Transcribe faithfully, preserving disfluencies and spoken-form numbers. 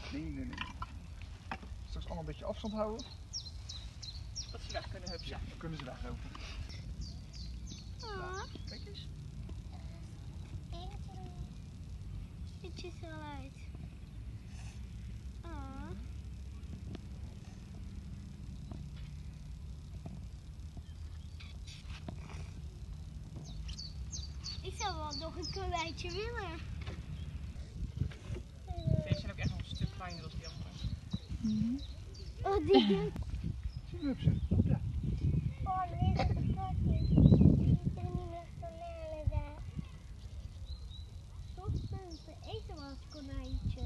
Nee, nee, nee. Straks allemaal een beetje afstand houden. Dat ze weg kunnen hupsen. Ja, dan kunnen ze weglopen. Nou, kijk eens. Het ziet er wel uit. Oh. Ik zou wel nog een konijntje willen. Deze zijn ook echt nog een stuk kleiner dan die andere. Mm-hmm. Oh, die doet. Zie je hupsen? Ja. Oh, er is een katje. Die is er niet meer van daar. Soms kunnen ze eten als konijntje.